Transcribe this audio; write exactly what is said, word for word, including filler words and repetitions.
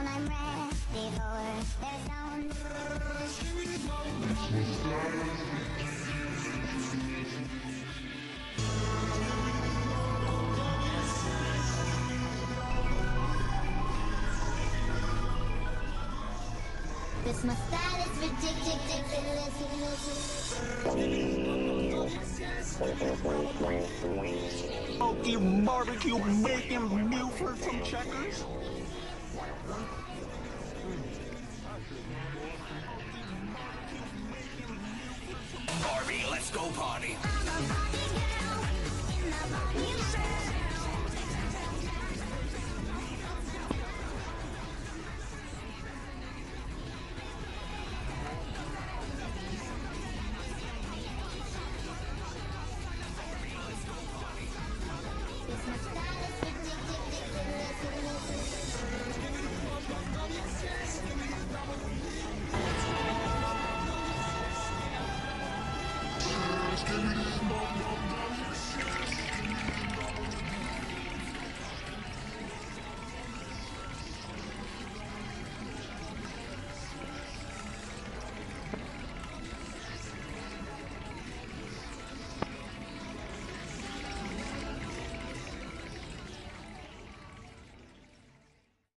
down, I'm ready for their stone. This my style is ridiculous. Smoky barbecue bacon Buford from Checkers. Barbie, let's go party. I'm a Barbie girl in the Barbie land.